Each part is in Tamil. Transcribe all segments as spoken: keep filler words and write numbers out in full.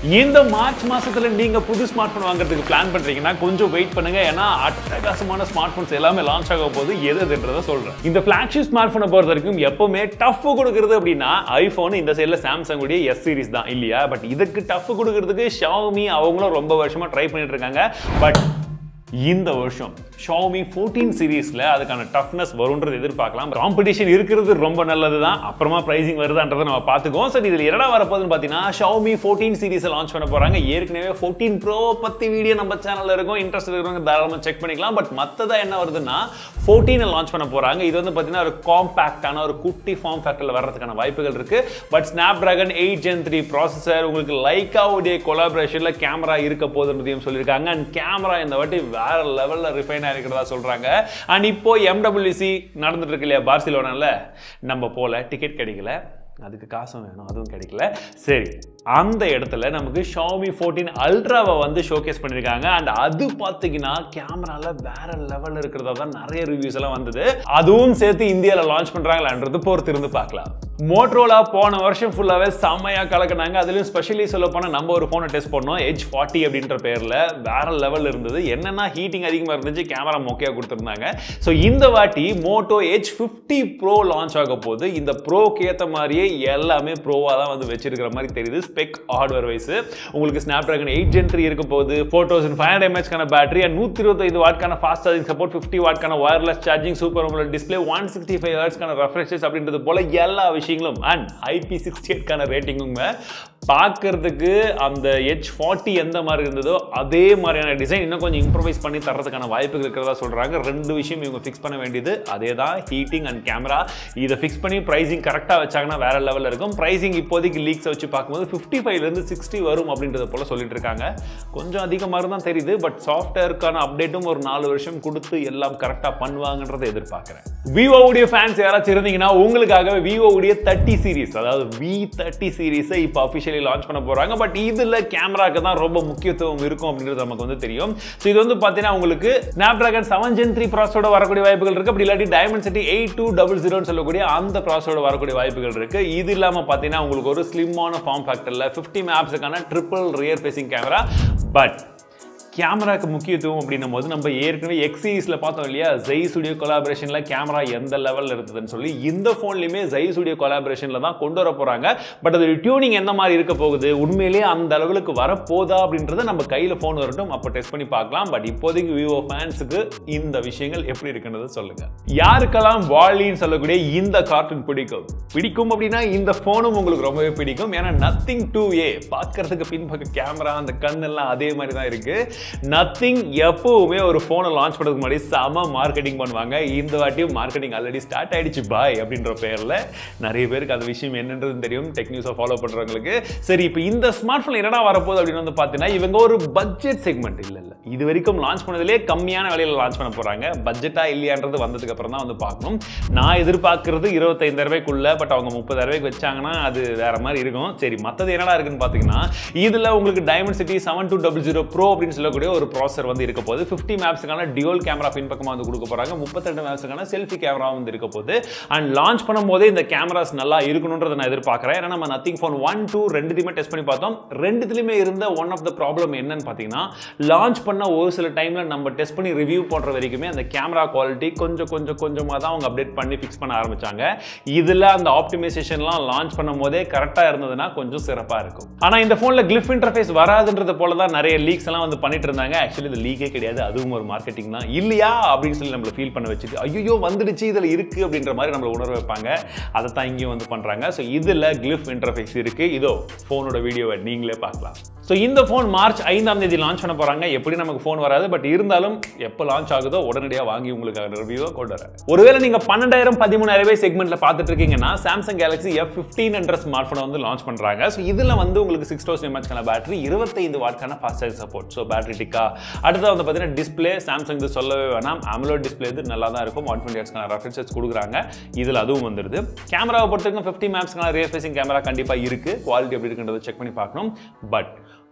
இந்த மார்ச் மாசத்துல நீங்க புது ஸ்மார்ட் போன் வாங்குறதுக்கு பிளான் பண்றீங்கன்னா கொஞ்சம் வெயிட் பண்ணுங்க. ஏன்னா அட்டகாசமான ஸ்மார்ட் போன்ஸ் எல்லாமே லான்ச் ஆக போது எதுன்றத சொல்றேன். இந்த ஃபிளாக்ஷிப் ஸ்மார்ட் போனை பொறுத்த வரைக்கும் எப்பவுமே டஃப் கொடுக்கிறது அப்படின்னா ஐபோன், இந்த சைடுல சாம்சங் உடைய எஸ் சீரிஸ் தான் இல்லையா. பட் இதுக்கு டஃப் கொடுக்கிறதுக்கு Xiaomi அவங்களும் ரொம்ப வருஷமா ட்ரை பண்ணிட்டு இருக்காங்க. பட் இந்த வருஷம் Xiaomi fourteen சீரிஸ்ல அதுக்கான டஃப்னஸ் வரும்ன்றது எதிர்பார்க்கலாம். காம்படிஷன் இருக்கிறது ரொம்ப நல்லது தான். அப்புறமா பிரைசிங் வருதான்றதை நம்ம பார்த்துக்குவோம். சரி, இதில் என்னடா வரப்போகுதுன்னு பார்த்தீங்கன்னா Xiaomi fourteen சீரிஸை லான்ச் பண்ண போறாங்க. ஏற்கனவே fourteen Pro பத்தி வீடியோ நம்ம சேனல்ல இருக்கும். இன்ட்ரெஸ்ட் இருக்கிறவங்க தாராளமாக செக் பண்ணிக்கலாம். பட் மற்றதா என்ன வருதுன்னா fourteen லான்ச் பண்ண போறாங்க. இது வந்து பார்த்தீங்கன்னா ஒரு காம்பாக்டான ஒரு குட்டி ஃபார்ம் ஃபேக்டர்ல வர்றதுக்கான வாய்ப்புகள் இருக்கு. But Snapdragon eight gen three processor, உங்களுக்கு லைகா உடைய கொலாபரேஷன்ல கேமரா இருக்க போகுதுன்றதையும் சொல்லியிருக்காங்க. அண்ட் கேமரா இந்த வாட்டி வேற லெவல்ல ரிஃபைன் இருக்கிறதா சொல்றாங்க. அண்ட் இப்போ M W C நடந்துட்டு இருக்கு இல்லையா பார்சிலோனால, நம்ம போல டிக்கெட் கிடைக்கல, அதுக்கு காசும் வேணும், அதுவும் கிடைக்கல. சரி, அந்த இடத்துல நமக்கு Xiaomi fourteen அல்ட்ராவை வந்து ஷோகேஸ் பண்ணியிருக்காங்க. அண்ட் அது பார்த்தீங்கன்னா கேமரால வேற லெவலில் இருக்கிறதா தான் நிறைய ரிவ்யூஸ் எல்லாம் வந்தது. அதுவும் சேர்த்து இந்தியாவில் லான்ச் பண்றாங்களான்றது பொறுத்து இருந்து பார்க்கலாம். மோட்டோரோலா போன வருஷம் ஃபுல்லாவே செம்மையா கலக்கினாங்க. அதுலயும் ஸ்பெஷலி சொல்ல போனா நம்ம ஒரு போனை டெஸ்ட் பண்ணோம், Edge forty அப்படின்ற பேர்ல. வேற லெவல் இருந்தது. என்னன்னா ஹீட்டிங் அதிகமா இருந்துச்சு, கேமரா மொக்கையா கொடுத்துருந்தாங்க. ஸோ இந்த வாட்டி Moto Edge fifty Pro launch ஆக போது. இந்த ப்ரோக்கு ஏற்ற மாதிரியே எல்லாமே ப்ரோவா தான் வந்து வச்சிருக்கிற மாதிரி தெரியுது. ஸ்பெக் ஹார்ட்வேர் வைஸ் உங்களுக்கு Snapdragon eight gen three இருக்க போகுது, four thousand five hundred mAh கான battery, and one twenty-five watt கான fast charging support, fifty watt கான wireless charging, super AMOLED display, one sixty-five hertz கான ரெஃப்ரெஷஸ் அப்படின்றது போல எல்லா விஷயங்களும். அண்ட் I P sixty-eight கான ரேட்டிங்கும் பார்க்கறதுக்கு அந்த Edge forty எந்த மாதிரி இருந்ததோ அதே மாதிரியான டிசைன் இன்னும் கொஞ்சம் இம்ப்ரூவைஸ் பண்ணி தரதுக்கான வாய்ப்புகள் இருக்கிறதா சொல்றாங்க. ரெண்டு விஷயம் இவங்க ஃபிக்ஸ் பண்ண வேண்டியது அதே தான், ஹீட்டிங் அண்ட் கேமரா. இதை ஃபிக்ஸ் பண்ணி பிரைசிங் கரெக்டாக வச்சாங்கன்னா வேற லெவலில் இருக்கும். பிரைசிங் இப்போதைக்கு லீக்ஸ் வச்சு பார்க்கும்போது ஃபிஃப்டி ஃபைவ்லேருந்து சிக்ஸ்டி வரும் அப்படின்றத போல சொல்லிட்டு இருக்காங்க. கொஞ்சம் அதிகமாக தான் தெரியுது. பட் சாஃப்ட்வேருக்கான அப்டேட்டும் ஒரு நாலு வருஷம் கொடுத்து எல்லாம் கரெக்டாக பண்ணுவாங்கன்றதை எதிர்பார்க்குறேன். விவோ உடைய ஃபேன்ஸ் யாராச்சும் இருந்தீங்கன்னா உங்களுக்காக விவோ உடைய தேர்ட்டி சீரிஸ், அதாவது வி தேர்ட்டி சீரிஸை இப்போ அஃபிஷியலி லான்ச் பண்ண போறாங்க. பட் இதுல கேமராக்கு தான் ரொம்ப முக்கியத்துவம் இருக்கும் அப்படின்றது நமக்கு வந்து தெரியும். சோ இது வந்து பாத்தீங்கன்னா உங்களுக்கு Snapdragon seven gen three ப்ராசஸரோட வரக்கூடிய வாய்ப்புகள் இருக்கு. அப்படி இல்லாட்டி Dimensity eight two zero zero ன்னு சொல்லக்கூடிய அந்த ப்ராசஸரோட வரக்கூடிய வாய்ப்புகள் இருக்கு. இது இல்லாம பாத்தீங்கன்னா உங்களுக்கு ஒரு ஸ்லிம்மான ஃபார்ம் ஃபேக்டர்ல fifty megapixel triple rear facing camera. But கேமராக்கு முக்கியத்துவம் அப்படின்னும் போது நம்ம ஏற்கனவே எக்ஸ் சீரிஸ்ல பார்த்தோம் இல்லையா, ஜெய்ஸ் உடைய கொலாபரேஷன்ல கேமரா எந்த லெவலில் இருந்ததுன்னு சொல்லி இந்த போன்லயுமே ஜெய்ஸ் உடைய கொலாபரேஷன்ல தான் கொண்டு வர போறாங்க. பட் அது டியூனிங் எந்த மாதிரி இருக்க போகுது, உண்மையிலேயே அந்த அளவுக்கு வரப்போதா அப்படின்றத நம்ம கையில போன் வரட்டும், அப்போ டெஸ்ட் பண்ணி பார்க்கலாம். பட் இப்போதைக்கு விவோ ஃபேன்ஸுக்கு இந்த விஷயங்கள் எப்படி இருக்குன்றது சொல்லுங்க. யாருக்கெல்லாம் வாலின்னு சொல்லக்கூடிய இந்த கார்ட்டூன் பிடிக்கும் பிடிக்கும் அப்படின்னா இந்த போனும் உங்களுக்கு ரொம்பவே பிடிக்கும். ஏன்னா நத்திங் டூ ஏ பார்க்கறதுக்கு பின்பக்க கேமரா, அந்த கண்ணெல்லாம் அதே மாதிரி தான் இருக்கு. நத்திங் எப்பவுமே ஒரு போனை லான்ச் பண்றதுக்கு முன்னாடி செம மார்க்கெட்டிங் பண்ணுவாங்க. இந்த வாட்டியும் மார்க்கெட்டிங் ஆல்ரெடி ஸ்டார்ட் ஆயிடுச்சு பாய் அப்படின்ற பேர்ல. நிறைய பேருக்கு அந்த விஷயம் என்னன்றது தெரியும், டெக் நியூஸை ஃபாலோ பண்றவங்களுக்கு. சரி, இப்போ இந்த ஸ்மார்ட் போன் என்னடா வரப்போகுது அப்படின்னு வந்து பார்த்தீங்கன்னா இவங்க ஒரு பட்ஜெட் செக்மெண்ட் இல்லை இல்லை இது வரைக்கும் லான்ச் பண்ணதிலே கம்மியான விலையில லான்ச் பண்ண போறாங்க. பட்ஜெட்டா இல்லையான்றது வந்ததுக்கு அப்புறம் தான் வந்து பார்க்கணும். நான் எதிர்பார்க்கறது இருபத்தைந்தாயிரம் ரூபாய்க்குள்ள. பட் அவங்க முப்பதாயிரம் ரூபாய்க்கு வச்சாங்கன்னா அது வேற மாதிரி இருக்கும். சரி, மற்றது என்னடா இருக்குன்னு பார்த்தீங்கன்னா இதுல உங்களுக்கு Dimensity seven two zero zero Pro அப்படின்னு சொல்ல ஒரு ப்ராசஸர் வந்து இருக்க போகுது. fifty megapixel டியூவல் கேமரா பின் பக்கமா வந்து கொடுக்க போறாங்க. thirty-two megapixel செல்ஃபி கேமரா வந்து இருக்க போகுது. அண்ட் லான்ச் பண்ணும்போதே இந்த கேமராஸ் நல்லா இருக்கணும்ன்றதை நான் எதிர்பார்க்கிறேன். ஏன்னா நம்ம நத்திங் ஃபோன் ஒன் டூ ரெண்டுத்தையுமே டெஸ்ட் பண்ணி பார்த்தோம். ரெண்டுத்துலையுமே இருந்த ஒன் ஆஃப் த ப்ராப்ளம் என்னன்னு பார்த்தீங்கன்னா லான்ச் பண்ண ஒரு சில டைம்ல நம்ம டெஸ்ட் பண்ணி ரிவ்யூ போடுற வரைக்குமே அந்த கேமரா குவாலிட்டி கொஞ்சம் கொஞ்சம் கொஞ்சமாக தான் அவங்க அப்டேட் பண்ணி ஃபிக்ஸ் பண்ண ஆரம்பிச்சாங்க. இதுல அந்த ஆப்டிமைசேஷன்லாம் லான்ச் பண்ணும் போதே கரெக்டாக இருந்ததுன்னா கொஞ்சம் சிறப்பாக இருக்கும். ஆனால் இந்த ஃபோனில் கிளிஃப் இன்டர்ஃபேஸ் வராதுன்றது போல தான் நிறைய லீக்ஸ் எல்லாம் வந்து பண்ணிட்டு இருந்தாங்க. ஆக்சுவலி இது லீக்கே கிடையாது, அதுவும் ஒரு மார்க்கெட்டிங் தான் இல்லையா அப்படின்னு சொல்லி நம்மள ஃபீல் பண்ண வச்சுட்டு ஐயோ வந்துடுச்சு இதில் இருக்கு அப்படின்ற மாதிரி நம்மள உணர வைப்பாங்க. அதை தான் இங்கேயும் வந்து பண்றாங்க. ஸோ இதில் கிளிஃப் இன்டர்ஃபேஸ் இருக்கு. இதோ ஃபோனோட வீடியோவை நீங்களே பார்க்கலாம். ஸோ இந்த ஃபோன் மார்ச் ஐந்தாம் தேதி லான்ச் பண்ண போறாங்க. எப்படி நமக்கு ஃபோன் வராது, பட் இருந்தாலும் எப்போ லான்ச் ஆகுதோ உடனடியாக வாங்கி உங்களுக்கு ரிவ்யூவை கொண்டு வரேன். ஒருவேளை நீங்க பன்னெண்டாயிரம் பதிமூணாயிரம் ரூபாய் செக்மெண்ட்ல பார்த்துட்டு இருக்கீங்கன்னா சாம்சங் கேலக்ஸி எஃப் ஃபிஃப்டீன் என்ற ஸ்மார்ட் போனை வந்து லான்ச் பண்றாங்க. ஸோ இதுல வந்து உங்களுக்கு சிக்ஸ் தௌசண்ட் எம்ஏஹெச்க்கான பேட்டரி, இருபத்தைந்து வாட்கான fast charge support. So battery டிக்கா. அடுத்து வந்து பார்த்தீங்கன்னா டிஸ்பிளே சாம்சங் இது சொல்லவே வேணாம், AMOLED டிஸ்பிளே இது நல்லா தான் இருக்கும். ஒன் டுவெண்ட்டி ஹெர்ட்ஸ்க்கான ரெஃப்ரெஷஸ் கொடுக்குறாங்க. இதில் அதுவும் வந்துருது. கேமராவை பொறுத்தவரைக்கும் ஃபிஃப்டி மேப்ஸ்க்கான ரியர் ஃபேசிங் கேமரா கண்டிப்பாக இருக்கு. குவாலிட்டி எப்படி இருக்குன்றதை செக் பண்ணி பார்க்கணும். பட்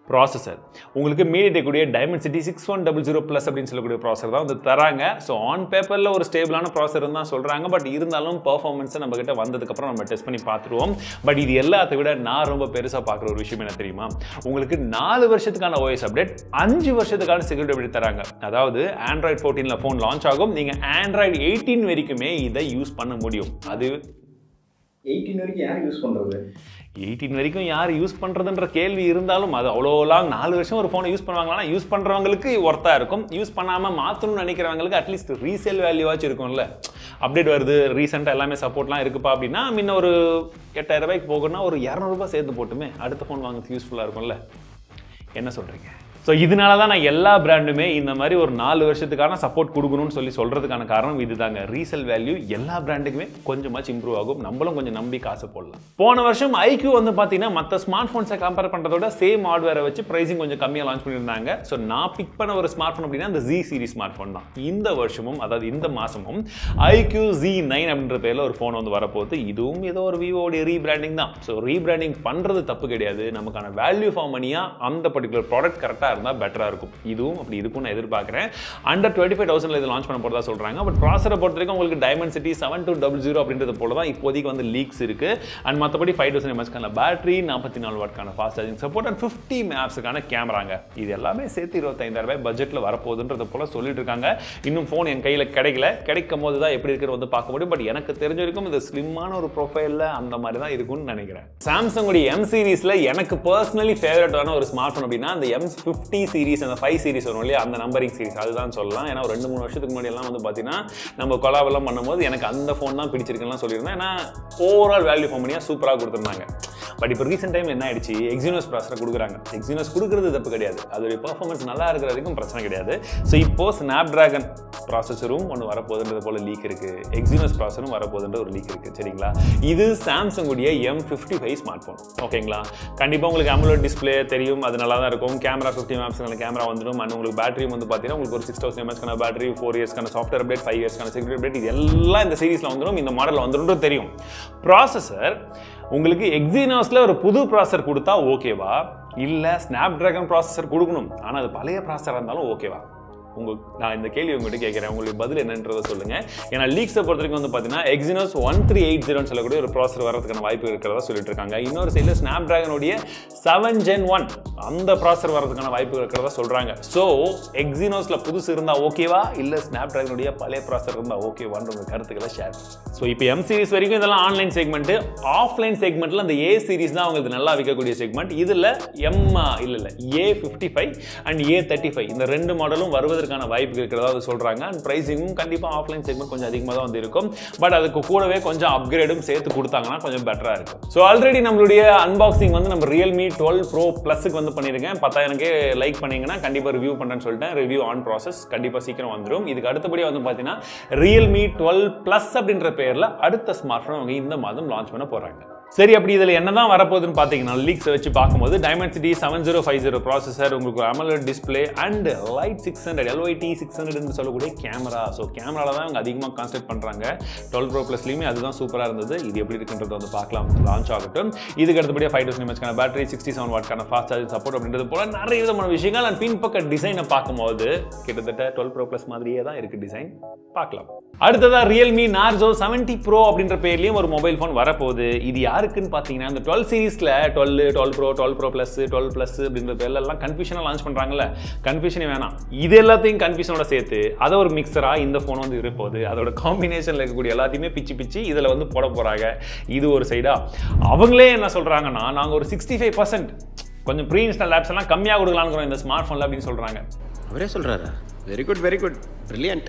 ப்ராசஸர் உங்களுக்கு MediaTek உடைய Dimensity six one double zero plus அப்படின்னு சொல்லக்கூடிய ப்ராசஸர் தான் வந்து தராங்க. ஸோ ஆன் பேப்பரில் ஒரு ஸ்டேபிளான ப்ராசஸர் தான் சொல்கிறாங்க. பட் இருந்தாலும் பர்ஃபார்மன்ஸை நம்ம கிட்ட வந்ததுக்கப்புறம் நம்ம டெஸ்ட் பண்ணி பார்த்துருவோம். பட் இது எல்லாத்தை விட நான் ரொம்ப பெருசாக பார்க்குற ஒரு விஷயம் என்ன தெரியுமா, உங்களுக்கு நாலு வருஷத்துக்கான ஓஎஸ் அப்டேட், அஞ்சு வருஷத்துக்கான செக்யூரிட்டி அப்டேட் தராங்க. அதாவது ஆண்ட்ராய்டு ஃபோர்டீனில் ஃபோன் லான்ச் ஆகும், நீங்கள் ஆண்ட்ராய்டு எயிட்டீன் வரைக்குமே இதை யூஸ் பண்ண முடியும். அது எயிட்டீன் வரைக்கும் யார் யூஸ் பண்ணுறது? எயிட்டீன் வரைக்கும் யார் யூஸ் பண்ணுறதுன்ற கேள்வி இருந்தாலும் அது அவ்வளோ லாங் நாலு வருஷம் ஒரு ஃபோனை யூஸ் பண்ணுவாங்களா? யூஸ் பண்ணுறவங்களுக்கு ஒர்த்தாக இருக்கும். யூஸ் பண்ணாமல் மாற்றணும்னு நினைக்கிறவங்களுக்கு அட்லீஸ்ட் ரீசேல் வேல்யூவாச்சும் இருக்கும்ல. அப்டேட் வருது, ரீசெண்டாக எல்லாமே சப்போர்ட்லாம் இருக்குப்பா அப்படின்னா முன்ன ஒரு எட்டாயிரம் ரூபாய்க்கு போகணும்னா ஒரு இரநூறுபா சேர்த்து போட்டுமே அடுத்த ஃபோன் வாங்குறது யூஸ்ஃபுல்லாக இருக்கும்ல. என்ன சொல்கிறீங்க? ஸோ இதனால தான் நான் எல்லா பிராண்டுமே இந்த மாதிரி ஒரு நாலு வருஷத்துக்கான சப்போர்ட் கொடுக்கணும்னு சொல்லி சொல்கிறதுக்கான காரணம் இது தாங்க. ரீசேல் வேல்யூ எல்லா பிராண்டுக்குமே கொஞ்சமாச்சு இம்ப்ரூவ் ஆகும், நம்மளும் கொஞ்சம் நம்பி காசு போடலாம். போன வருஷம் iQOO வந்து பார்த்தீங்கன்னா மற்ற ஸ்மார்ட் ஃபோன்ஸை கம்பேர் பண்ணுறதோட சேம் ஹார்ட்வேரை வச்சு ப்ரைஸிங் கொஞ்சம் கம்மியாக லான்ச் பண்ணியிருந்தாங்க. ஸோ நான் பிக் பண்ண ஒரு ஸ்மார்ட் ஃபோன் அப்படின்னா அந்த Z சீரிஸ் ஸ்மார்ட் ஃபோன் தான். இந்த வருஷமும் அதாவது இந்த மாதமும் iQOO Z நைன் அப்படின்ற பேரில் ஒரு ஃபோன் வந்து வரப்போகுது. இதுவும் ஏதோ ஒரு விவோடைய ரீபிராண்டிங் தான். ஸோ ரீபிராண்டிங் பண்ணுறது தப்பு கிடையாது, நமக்கான வேல்யூ ஃபார் மணியாக அந்த பர்டிகுலர் ப்ராடக்ட் கரெக்டாக இருந்தால் பெட்டராக இருக்கும். இதுவும் அப்படி இருக்கும்னு நான் எதிர்பார்க்குறேன். அண்டர் டுவெண்ட்டி ஃபைவ் தௌசண்ட்ல இது லான்ச் பண்ண போறதா சொல்றாங்க. பட் ப்ராசஸரை பொறுத்த வரைக்கும் உங்களுக்கு Dimensity seven two double zero அப்படின்றது போல தான் இப்போதைக்கு வந்து லீக்ஸ் இருக்கு. அண்ட் மற்றபடி ஃபைவ் தௌசண்ட் எம்ஏஹெச்க்கான பேட்டரி, நாற்பத்தி நாலு வாட்க்கான fast charging support and fifty மேப்ஸுக்கான கேமராங்க. இது எல்லாமே சேர்த்து இருபத்தைந்தாயிரம் ரூபாய் பட்ஜெட்டில் வரப்போகுதுன்றது போல சொல்லிட்டு இருக்காங்க. இன்னும் ஃபோன் என் கையில் கிடைக்கல, கிடைக்கும் போது தான் எப்படி இருக்கிறது வந்து பார்க்க முடியும். பட் எனக்கு தெரிஞ்ச வரைக்கும் இது ஸ்லிம்மான ஒரு ப்ரொஃபைலில் அந்த மாதிரி தான் இருக்கும்னு நினைக்கிறேன். சாம்சங்குடைய எம் சீரீஸில் எனக்கு பர்சனலி ஃபேவரட்டான ஒரு ஸ்மார்ட் ஃபோன் அப்படின்னா அந்த எம் ஃபிஃப்டி சீரிஸ், அந்த ஃபைவ் சீரிஸ் வரும் இல்லையா, அந்த நம்பரிங் சீரிஸ் அதுதான் சொல்லலாம். ஏன்னா ஒரு ரெண்டு மூணு வருஷத்துக்கு முன்னாடி எல்லாம் வந்து பார்த்தீங்கன்னா நம்ம கொலாபெல்லாம் பண்ணும்போது எனக்கு அந்த ஃபோன் தான் பிடிச்சிருக்குன்னு சொல்லியிருந்தேன். ஏன்னா ஓவரால் வேல்யூ ஃபார் மணியாக சூப்பராக கொடுத்துருந்தாங்க. பட் இப்போ ரீசெண்ட் டைம் என்ன ஆயிடுச்சு, எக்ஸினோஸ் ப்ராசஸர் கொடுக்குறாங்க. எக்ஸினோஸ் கொடுக்குறது தப்பு கிடையாது, அதோடைய பர்ஃபார்மன்ஸ் நல்லா இருக்கிற வரைக்கும் பிரச்சனை கிடையாது. ஸோ இப்போ ஸ்னாப் டிராகன் ப்ராசஸரும் ஒன்று வரப்போகுதுன்றது போல லீக் இருக்கு, எக்ஸினோஸ் ப்ராசஸரும் வரப்போகுதுன்ற ஒரு லீக் இருக்கு. சரிங்களா, இது சாம்சங்குடைய M fifty five smart phone. ஓகேங்களா, கண்டிப்பாக உங்களுக்கு அமோலட் டிஸ்பிளே தெரியும், அது நல்லா தான் இருக்கும். கேமரா ஃபிஃப்டி மேப்ஸ்க்கான கேமரா வந்துடும். அண்ட் உங்களுக்கு பேட்டரியும் வந்து பார்த்தீங்கன்னா உங்களுக்கு ஒரு சிக்ஸ் தௌசண்ட் எம்ஏஹெச்க்கான பேட்டரி, ஃபோர் இயர்ஸ்க்கான சாஃப்ட்வேர் அப்டேட், ஃபைவ் இயர்ஸ்க்கான செக்யூரிட்டி அப்டேட், இது எல்லாம் இந்த சீரிஸில் வந்துடும், இந்த மாடலில் வந்துடும் தெரியும். ப்ராசஸர் உங்களுக்கு எக்ஸினோஸ்ல ஒரு புது ப்ராசஸர் கொடுத்தா ஓகேவா, இல்லை ஸ்னாப் டிராகன் ப்ராசஸர் கொடுக்கணும் ஆனால் அது பழைய ப்ராசஸராக இருந்தாலும் ஓகேவா? உங்க நான் இந்த கேள்வி உங்கள்கிட்ட கேட்குறேன், உங்களுக்கு பதில் என்னன்றதை சொல்லுங்க. ஏன்னா லீக்ஸை பொறுத்த வரைக்கும் வந்து பார்த்தீங்கன்னா எக்ஸினோஸ் ஒன் த்ரீ எயிட் ஜீரோன்னு சொல்லக்கூடிய ஒரு ப்ராசஸர் வரதுக்கான வாய்ப்பு இருக்கிறதா சொல்லிட்டு இருக்காங்க. இன்னொரு சைடில் ஸ்னாப் டிராகனுடைய செவன் ஜென் ஒன் அந்த ப்ராசஸர் வரதுக்கான வாய்ப்பு இருக்கிறதா சொல்றாங்க. ஸோ எக்ஸினோஸ்ல புதுசு இருந்தால் ஓகேவா, இல்லை ஸ்னாப் டிராகனுடைய பழைய ப்ராசஸர் இருந்தால் ஓகேவான்ற உங்க கருத்துக்களை ஷேர். ஸோ இப்போ எம் சீரிஸ் வரைக்கும் இதெல்லாம் ஆன்லைன் செக்மெண்ட். ஆஃப்லைன் செக்மெண்ட்ல அந்த ஏ சீரிஸ் தான் அவங்களுக்கு நல்லா விற்கக்கூடிய செக்மெண்ட். இதில் எம் இல்லை இல்லை A fifty five and A thirty five இந்த ரெண்டு மாடலும் வருவதற்கான வாய்ப்பு இருக்கிறதா சொல்றாங்க. அண்ட் பிரைசிங்கும் கண்டிப்பாக ஆஃப்லைன் செக்மெண்ட் கொஞ்சம் அதிகமாக தான் வந்து இருக்கும். பட் அதுக்கு கூடவே கொஞ்சம் அப்கிரேடும் சேர்த்து கொடுத்தாங்கன்னா கொஞ்சம் பெட்டராக இருக்கும். ஸோ ஆல்ரெடி நம்மளுடைய அன்பாக்சிங் வந்து நம்ம ரியல்மி டுவெல் ப்ரோ ப்ளஸுக்கு வந்து பண்ணியிருக்கேன். பத்தாயிரம்க்கே லைக் பண்ணீங்கன்னா கண்டிப்பாக ரிவ்யூ பண்ணுறேன்னு சொல்லிட்டேன். ரிவ்யூ ஆன் ப்ராசஸ் கண்டிப்பாக சீக்கிரம் வந்துடும். இதுக்கு அடுத்தபடியாக வந்து பார்த்தீங்கன்னா ரியல்மி டுவெல் ப்ளஸ் அப்படின்ற பேரில் அடுத்த ஸ்மார்ட் ஃபோன் அவங்க இந்த மாதம் லான்ச் பண்ண போகிறாங்க. சரி, அப்படி இதில் என்னதான் வரப்போகுதுன்னு பார்த்தீங்கன்னா லீக்ஸை வச்சு பார்க்கும்போது Dimensity seven zero five zero processor, உங்களுக்கு AMOLED display and light six hundred LYT six ஹண்ட்ரட்னு சொல்லக்கூடிய கேமரா. ஸோ கேமராவில் தான் அவங்க அதிகமாக கான்சென்ட்ரேட் பண்ணுறாங்க. டுவெல் ப்ரோ ப்ளஸ்லையுமே அதுதான் சூப்பராக இருந்தது. இது எப்படி இருக்குன்றது வந்து பார்க்கலாம் லான்ச் ஆகட்டும். இதுக்கு அடுத்தபடியாக ஃபைவ் தௌசண்ட் எம்ஏஹெச்க்கான பேட்டரி, சிக்ஸ்டி செவன் வாட்க்கான ஃபாஸ்ட் சார்ஜிங் சப்போர்ட் அப்படின்றது போல நிறைய விதமான விஷயங்கள். அண்ட் பின்பக்க டிசைனை பார்க்கும்போது கிட்டத்தட்ட டுவெல் ப்ரோ ப்ளஸ் மாதிரியே தான் இருக்குது டிசைன். பார்க்கலாம். அடுத்ததாக ரியல்மி நார்சோ செவன்டி ப்ரோ அப்படின்ற பேர்லேயும் ஒரு மொபைல் ஃபோன் வரப்போகுது. இது யாருக்குன்னு பார்த்தீங்கன்னா இந்த டுவெல் சீரிஸில் twelve twelve pro twelve pro plus twelve plus அப்படின்ற பேர்லாம் கன்ஃபியூஷனாக லான்ச் பண்ணுறாங்கல்ல, கன்ஃபியூஷனே வேணாம். இது எல்லாத்தையும் கன்ஃபியூஷனோட சேர்த்து அதை ஒரு மிக்சராக இந்த ஃபோன் வந்து இருப்போது. அதோட காம்பினேஷனில் இருக்கக்கூடிய எல்லாத்தையுமே பிச்சு பிச்சு இதில் வந்து போட போகிறாங்க. இது ஒரு சைடா. அவங்களே என்ன சொல்கிறாங்கன்னா நாங்கள் ஒரு சிக்ஸ்டி ஃபைவ் பர்சன்ட் கொஞ்சம் ப்ரீ இன்ஸ்டால் ஆப்ஸ் எல்லாம் கம்மியாக கொடுக்கலான்னு இந்த ஸ்மார்ட் ஃபோனில் அப்படின்னு சொல்கிறாங்க. அவரே சொல்கிறாரா? Very good very good brilliant.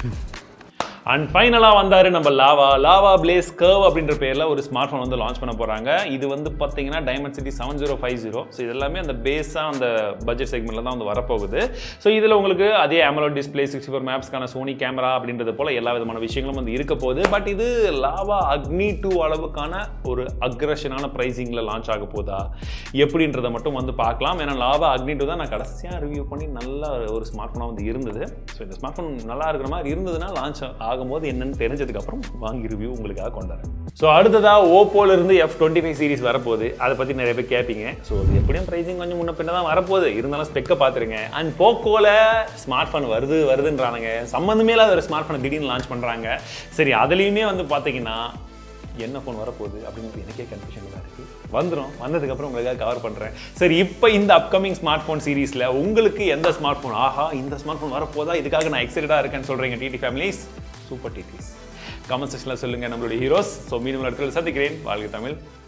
And ஃபைனலாக வந்தார் நம்ம லாவா லாவா பிளேஸ் கர்வ் அப்படின்ற பேரில் ஒரு ஸ்மார்ட் ஃபோன் வந்து லான்ச் பண்ண போகிறாங்க. இது வந்து பார்த்தீங்கன்னா Dimensity seven zero five zero. So இது எல்லாமே அந்த பேஸாக அந்த பட்ஜெட் செக்மெண்ட்டில் தான் வந்து வரப்போகுது. ஸோ இதில் உங்களுக்கு அதே அமோலட் டிஸ்பிளே, சிக்ஸ்டி ஃபோர் மேப்ஸ்க்கான சோனி கேமரா அப்படின்றது போல் எல்லா விதமான விஷயங்களும் வந்து இருக்க போகுது. பட் இது லாவா அக்னி டூ அளவுக்கான ஒரு அக்ரஷனான ப்ரைஸிங்கில் லான்ச் ஆக போதா எப்படின்றத மட்டும் வந்து பார்க்கலாம். ஏன்னா லாவா அக்னி டூ தான் நான் கடைசியாக ரிவ்யூ பண்ணி நல்ல ஒரு ஸ்மார்ட் ஃபோனாக வந்து இருந்தது. ஸோ இந்த ஸ்மார்ட் ஃபோன் நல்லா இருக்கிற மாதிரி இருந்ததுன்னா லான்ச் ஆகும்போது என்னன்னு தெரிஞ்சதுக்கு அப்புறம் வாங்கி ரிவ்யூ உங்களுக்காக கொண்டாடுறேன். ஸோ அடுத்ததா ஓப்போல இருந்து எஃப் டுவெண்ட்டி ஃபைவ் சீரிஸ் வரப்போகுது. அதை பற்றி நிறைய பேர் கேட்பீங்க. ஸோ அது எப்படியும் ப்ரைஸிங் கொஞ்சம் முன்ன பின்ன தான் வரப்போகுது. இருந்தாலும் ஸ்பெக்கை பார்த்துருங்க. அண்ட் போக்கோல ஸ்மார்ட் ஃபோன் வருது வருதுன்றானுங்க. சம்மந்தமே இல்லாத ஒரு ஸ்மார்ட் ஃபோனை திடீர்னு லான்ச் பண்ணுறாங்க. சரி, அதுலேயுமே வந்து பார்த்தீங்கன்னா என்ன ஃபோன் வரப்போகுது அப்படின்னு எனக்கே கன்ஃபியூஷன் இருக்குது. வந்துடும், வந்ததுக்கப்புறம் உங்களுக்காக கவர் பண்ணுறேன். சரி, இப்போ இந்த அப்கமிங் ஸ்மார்ட் ஃபோன் சீரீஸில் உங்களுக்கு எந்த ஸ்மார்ட் ஃபோன் ஆஹா இந்த ஸ்மார்ட் ஃபோன் வரப்போதா இதுக்காக நான் எக்ஸைட்டடாக இருக்கேன்னு சொல்கிறீங்க TT families, super TTs comment செக்ஷனில் சொல்லுங்கள் நம்மளுடைய ஹீரோஸ். ஸோ மீண்டும் இடத்துல சந்திக்கிறேன். வாழ்க தமிழ்.